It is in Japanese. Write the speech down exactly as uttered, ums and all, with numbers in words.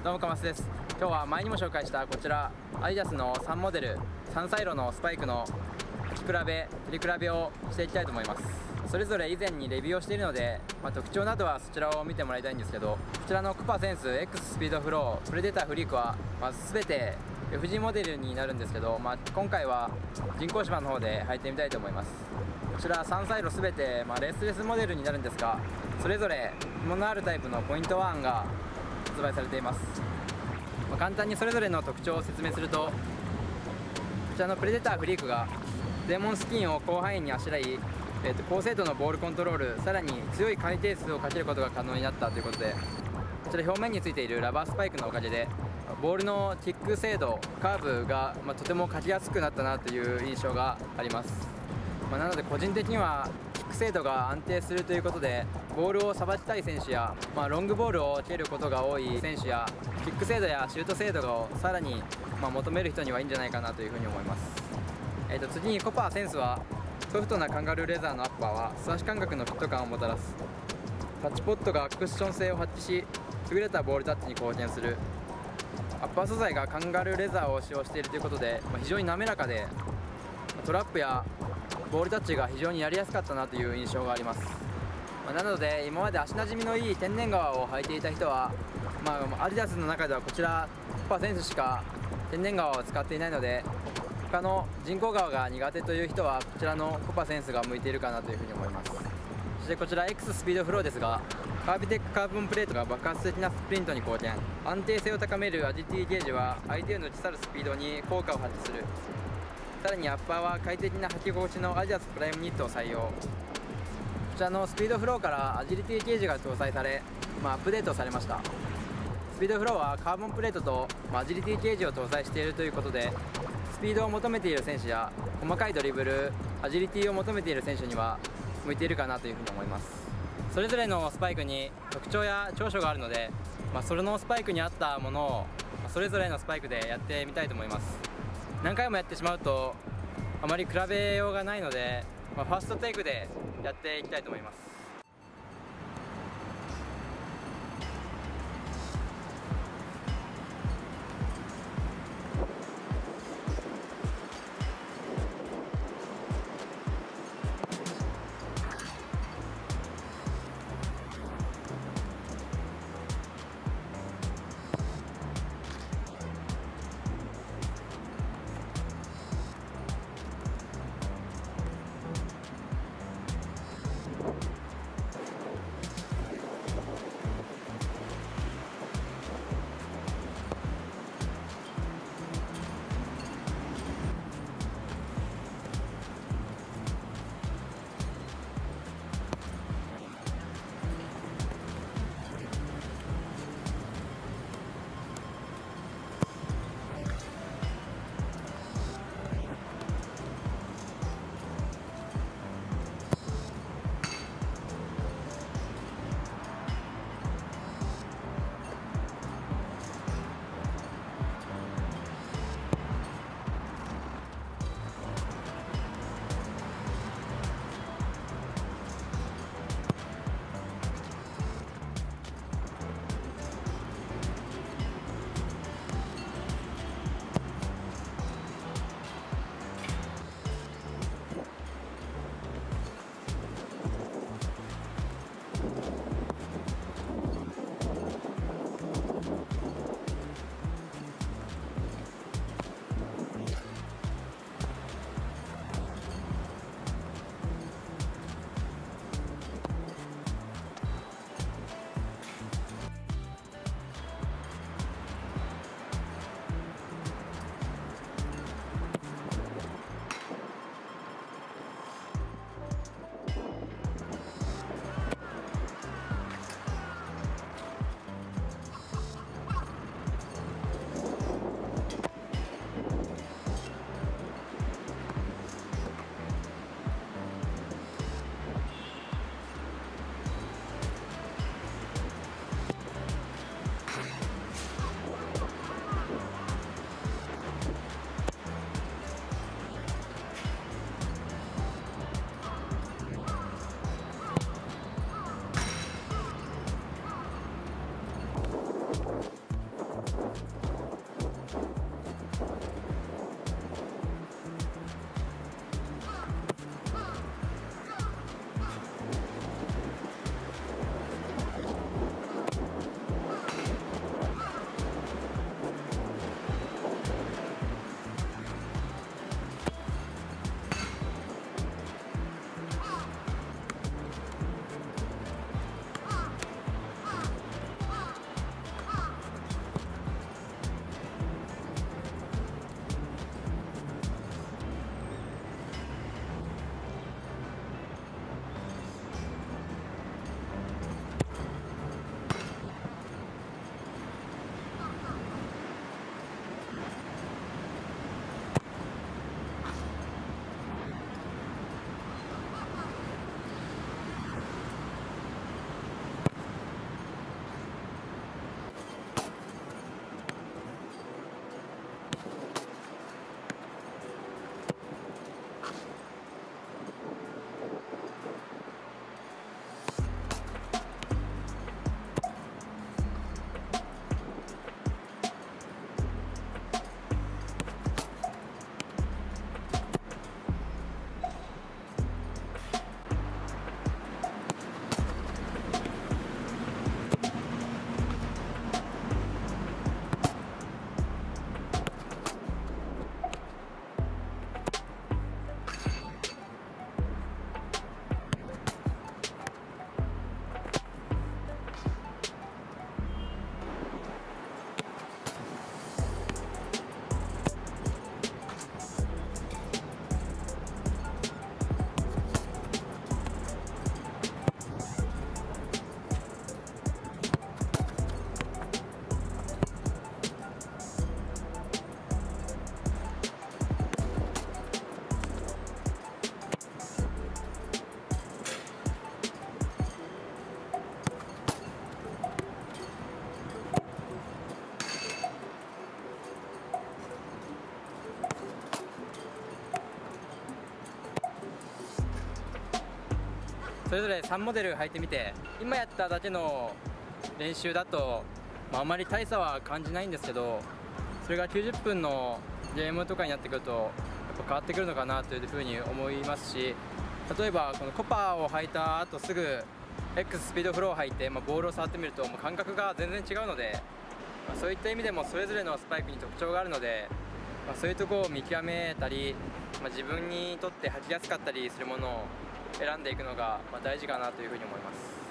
どうもかますです。今日は前にも紹介したこちらアディダスのさんモデルさんサイロのスパイクの履き比べ取り比べをしていきたいと思います。それぞれ以前にレビューをしているので、まあ、特徴などはそちらを見てもらいたいんですけど、こちらのコパセンス X スピードフロープレデターフリークは、まあ、全て エフジー モデルになるんですけど、まあ、今回は人工芝の方で履いてみたいと思います。こちらさんサイロ全て、まあ、レースレスモデルになるんですが、それぞれ紐のあるタイプのポイントワンが発売されています。まあ、簡単にそれぞれの特徴を説明すると、こちらのプレデターフリークがデーモンスキンを広範囲にあしらい、えー、と高精度のボールコントロール、さらに強い回転数をかけることが可能になったということで、こちら表面についているラバースパイクのおかげでボールのキック精度、カーブが、まあ、とてもかけやすくなったなという印象があります。まあ、なので個人的にはキック精度が安定するということで、ボールをさばきたい選手や、まあ、ロングボールを蹴ることが多い選手や、キック精度やシュート精度をさらに、まあ、求める人にはいいんじゃないかなというふうに思います。えー、と次にコパーセンスはソフトなカンガルーレザーのアッパーは素足感覚のフィット感をもたらす。タッチポットがクッション性を発揮し、優れたボールタッチに貢献する。アッパー素材がカンガルーレザーを使用しているということで、まあ、非常に滑らかで、トラップやボールタッチが非常にやりやすかったなという印象があります。まあ、なので今まで足なじみのいい天然革を履いていた人は、まあ、アディダスの中ではこちらコパセンスしか天然革を使っていないので、他の人工革が苦手という人はこちらのコパセンスが向いているかなというふうに思います。そしてこちら X スピードフローですが、カービテックカーボンプレートが爆発的なスプリントに貢献。安定性を高めるアジリティゲージは相手を抜き去るスピードに効果を発揮する。さらにアッパーは快適な履き心地のアディダスプライムニットを採用。こちらのスピードフローからアジリティゲージが搭載され、まあ、アップデートされました。スピードフローはカーボンプレートと、まあ、アジリティゲージを搭載しているということで、スピードを求めている選手や細かいドリブル、アジリティを求めている選手には向いているかなというふうに思います。それぞれのスパイクに特徴や長所があるので、まあ、それのスパイクに合ったものをそれぞれのスパイクでやってみたいと思います。何回もやってしまうとあまり比べようがないので、まあ、ファーストテイクでやっていきたいと思います。 それぞれさんモデル履いてみて、今やっただけの練習だと、まあ、あまり大差は感じないんですけど、それがきゅうじゅっぷんのゲームとかになってくるとやっぱ変わってくるのかなというふうに思いますし、例えばこのコパを履いた後すぐ X スピードフローを履いて、まあ、ボールを触ってみるともう感覚が全然違うので、まあ、そういった意味でもそれぞれのスパイクに特徴があるので、まあ、そういうところを見極めたり、まあ、自分にとって履きやすかったりするものを選んでいくのがまあ大事かなというふうに思います。